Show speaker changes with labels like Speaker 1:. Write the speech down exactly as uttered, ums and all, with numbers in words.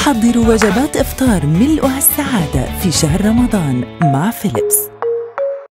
Speaker 1: حضروا وجبات إفطار ملؤها السعادة في شهر رمضان مع فيليبس.